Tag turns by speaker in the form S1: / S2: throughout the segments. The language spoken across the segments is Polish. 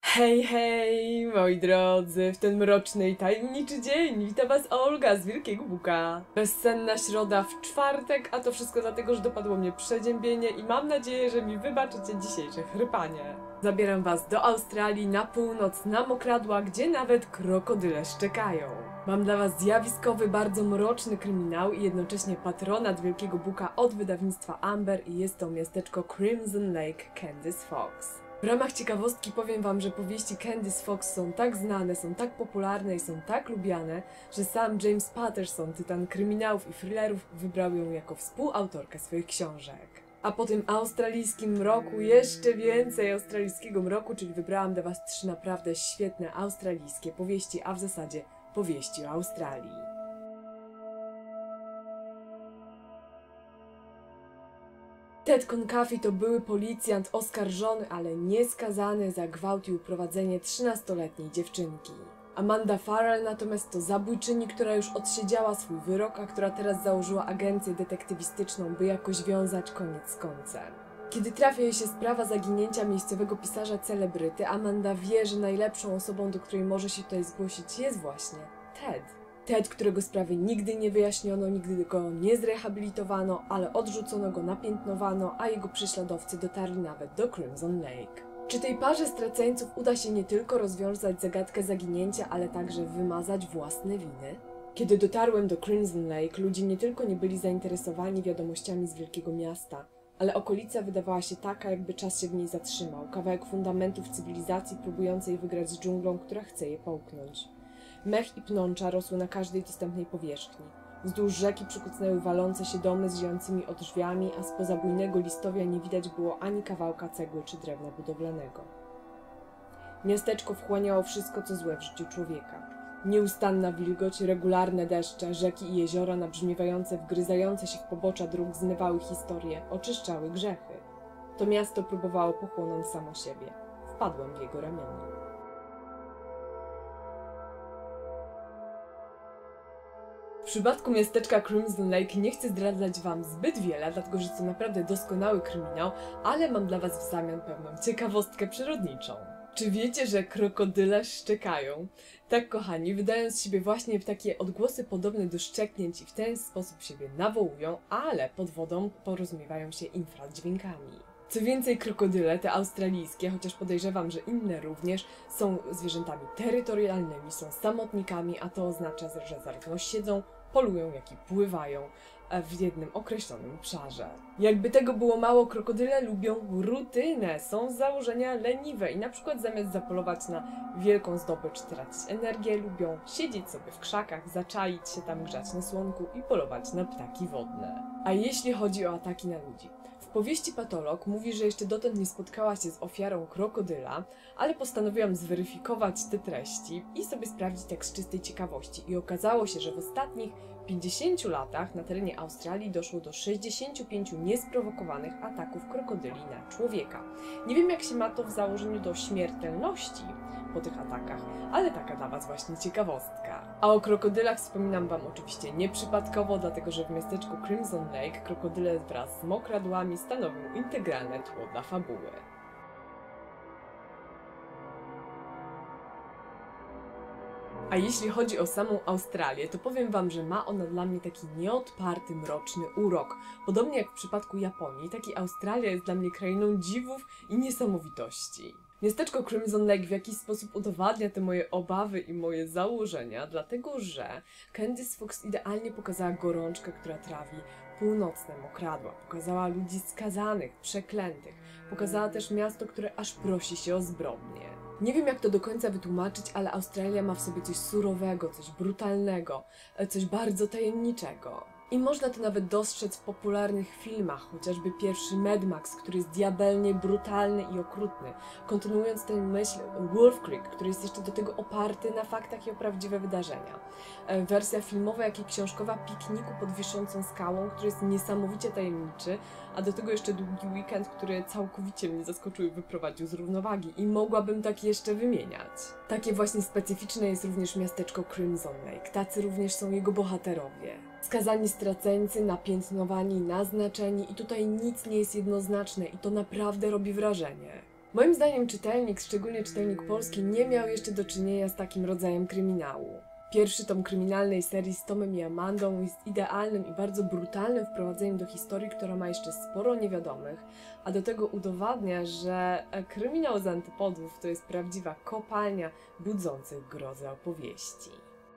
S1: Hej, hej, moi drodzy, w ten mroczny i tajemniczy dzień wita was Olga z Wielkiego Buka. Bezsenna środa w czwartek, a to wszystko dlatego, że dopadło mnie przeziębienie i mam nadzieję, że mi wybaczycie dzisiejsze chrypanie. Zabieram was do Australii na północ, na mokradła, gdzie nawet krokodyle szczekają. Mam dla was zjawiskowy, bardzo mroczny kryminał i jednocześnie patronat Wielkiego Buka od wydawnictwa Amber i jest to miasteczko Crimson Lake Candice Fox. W ramach ciekawostki powiem wam, że powieści Candice Fox są tak znane, są tak popularne i są tak lubiane, że sam James Patterson, tytan kryminałów i thrillerów, wybrał ją jako współautorkę swoich książek. A po tym australijskim mroku jeszcze więcej australijskiego mroku, czyli wybrałam dla was 3 naprawdę świetne australijskie powieści, a w zasadzie powieści o Australii. Ted Concaffey to były policjant oskarżony, ale nie skazany za gwałt i uprowadzenie 13-letniej dziewczynki. Amanda Farrell natomiast to zabójczyni, która już odsiedziała swój wyrok, a która teraz założyła agencję detektywistyczną, by jakoś wiązać koniec z końcem. Kiedy trafia jej się sprawa zaginięcia miejscowego pisarza celebryty, Amanda wie, że najlepszą osobą, do której może się tutaj zgłosić, jest właśnie Ted. Ted, którego sprawy nigdy nie wyjaśniono, nigdy go nie zrehabilitowano, ale odrzucono go, napiętnowano, a jego prześladowcy dotarli nawet do Crimson Lake. Czy tej parze straceńców uda się nie tylko rozwiązać zagadkę zaginięcia, ale także wymazać własne winy? Kiedy dotarłem do Crimson Lake, ludzie nie tylko nie byli zainteresowani wiadomościami z wielkiego miasta, ale okolica wydawała się taka, jakby czas się w niej zatrzymał, kawałek fundamentów cywilizacji próbującej wygrać z dżunglą, która chce je połknąć. Mech i pnącza rosły na każdej dostępnej powierzchni. Wzdłuż rzeki przykucnęły walące się domy z ziejącymi drzwiami, a spoza bujnego listowia nie widać było ani kawałka cegły czy drewna budowlanego. Miasteczko wchłaniało wszystko, co złe w życiu człowieka. Nieustanna wilgoć, regularne deszcze, rzeki i jeziora nabrzmiewające, wgryzające się w pobocza dróg zmywały historię, oczyszczały grzechy. To miasto próbowało pochłonąć samo siebie. Wpadłem w jego ramiona. W przypadku miasteczka Crimson Lake nie chcę zdradzać wam zbyt wiele, dlatego że to naprawdę doskonały kryminał, ale mam dla was w zamian pewną ciekawostkę przyrodniczą. Czy wiecie, że krokodyle szczekają? Tak, kochani, wydają z siebie właśnie takie odgłosy podobne do szczeknięć i w ten sposób siebie nawołują, ale pod wodą porozumiewają się infradźwiękami. Co więcej, krokodyle, te australijskie, chociaż podejrzewam, że inne również, są zwierzętami terytorialnymi, są samotnikami, a to oznacza, że zarówno siedzą, polują, jak i pływają w jednym określonym obszarze. Jakby tego było mało, krokodyle lubią rutynę, są z założenia leniwe i na przykład zamiast zapolować na wielką zdobycz, tracić energię, lubią siedzieć sobie w krzakach, zaczaić się tam grzać na słonku i polować na ptaki wodne. A jeśli chodzi o ataki na ludzi? W powieści Patolog mówi, że jeszcze dotąd nie spotkała się z ofiarą krokodyla, ale postanowiłam zweryfikować te treści i sobie sprawdzić tak z czystej ciekawości. I okazało się, że w ostatnich 50 latach na terenie Australii doszło do 65 niesprowokowanych ataków krokodyli na człowieka. Nie wiem, jak się ma to w założeniu do śmiertelności po tych atakach, ale taka dla was właśnie ciekawostka. A o krokodylach wspominam wam oczywiście nieprzypadkowo, dlatego że w miasteczku Crimson Lake krokodyle wraz z mokradłami stanowią integralne tło dla fabuły. A jeśli chodzi o samą Australię, to powiem wam, że ma ona dla mnie taki nieodparty, mroczny urok. Podobnie jak w przypadku Japonii, tak i Australia jest dla mnie krainą dziwów i niesamowitości. Miasteczko Crimson Lake w jakiś sposób udowadnia te moje obawy i moje założenia, dlatego że Candice Fox idealnie pokazała gorączkę, która trawi północne mokradła. Pokazała ludzi skazanych, przeklętych. Pokazała też miasto, które aż prosi się o zbrodnie. Nie wiem, jak to do końca wytłumaczyć, ale Australia ma w sobie coś surowego, coś brutalnego, coś bardzo tajemniczego. I można to nawet dostrzec w popularnych filmach, chociażby pierwszy Mad Max, który jest diabelnie brutalny i okrutny. Kontynuując tę myśl, Wolf Creek, który jest jeszcze do tego oparty na faktach i o prawdziwe wydarzenia. Wersja filmowa, jak i książkowa Pikniku pod wiszącą skałą, który jest niesamowicie tajemniczy, a do tego jeszcze Długi weekend, który całkowicie mnie zaskoczył i wyprowadził z równowagi i mogłabym tak jeszcze wymieniać. Takie właśnie specyficzne jest również miasteczko Crimson Lake, tacy również są jego bohaterowie. Skazani straceńcy, napiętnowani, naznaczeni i tutaj nic nie jest jednoznaczne i to naprawdę robi wrażenie. Moim zdaniem czytelnik, szczególnie czytelnik polski, nie miał jeszcze do czynienia z takim rodzajem kryminału. Pierwszy tom kryminalnej serii z Tomem i Amandą jest idealnym i bardzo brutalnym wprowadzeniem do historii, która ma jeszcze sporo niewiadomych, a do tego udowadnia, że kryminał z antypodów to jest prawdziwa kopalnia budzących grozę opowieści.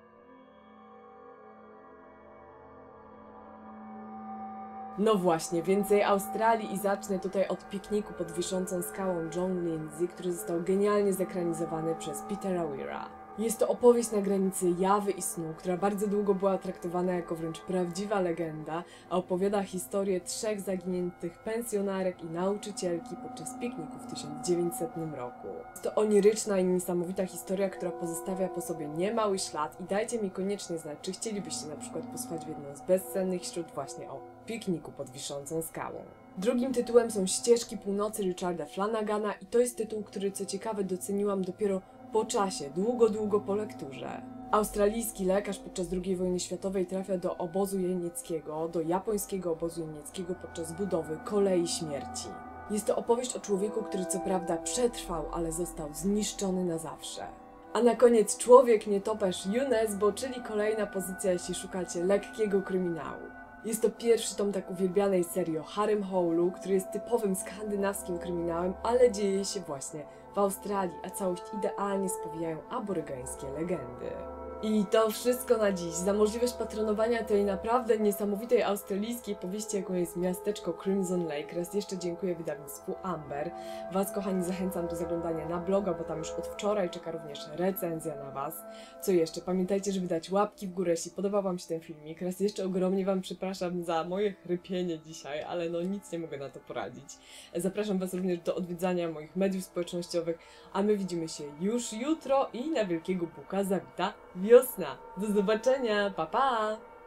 S1: No właśnie, więcej Australii i zacznę tutaj od Pikniku pod wiszącą skałą John Lindsay, który został genialnie zekranizowany przez Petera Weira. Jest to opowieść na granicy jawy i snu, która bardzo długo była traktowana jako wręcz prawdziwa legenda, a opowiada historię 3 zaginiętych pensjonarek i nauczycielki podczas pikniku w 1900 roku. Jest to oniryczna i niesamowita historia, która pozostawia po sobie niemały ślad i dajcie mi koniecznie znać, czy chcielibyście na przykład posłuchać w jedną z bezcennych śród właśnie o Pikniku pod wiszącą skałą. Drugim tytułem są Ścieżki północy Richarda Flanagana i to jest tytuł, który co ciekawe doceniłam dopiero po czasie, długo po lekturze. Australijski lekarz podczas II wojny światowej trafia do obozu jenieckiego, do japońskiego obozu jenieckiego podczas budowy kolei śmierci. Jest to opowieść o człowieku, który co prawda przetrwał, ale został zniszczony na zawsze. A na koniec Człowiek nietoperz UNESCO, czyli kolejna pozycja, jeśli szukacie lekkiego kryminału. Jest to pierwszy tom tak uwielbianej serii o Harrym Howlu, który jest typowym skandynawskim kryminałem, ale dzieje się właśnie w Australii, a całość idealnie spowijają aborygeńskie legendy. I to wszystko na dziś. Za możliwość patronowania tej naprawdę niesamowitej australijskiej powieści, jaką jest miasteczko Crimson Lake, raz jeszcze dziękuję wydawnictwu Amber. Was, kochani, zachęcam do zaglądania na bloga, bo tam już od wczoraj czeka również recenzja na Was. Co jeszcze? Pamiętajcie, żeby dać łapki w górę, jeśli podobał Wam się ten filmik. Raz jeszcze ogromnie Wam przepraszam za moje chrypienie dzisiaj, ale no nic nie mogę na to poradzić. Zapraszam Was również do odwiedzania moich mediów społecznościowych, a my widzimy się już jutro i na Wielkiego Buka zawita wiosna. Do zobaczenia, pa pa!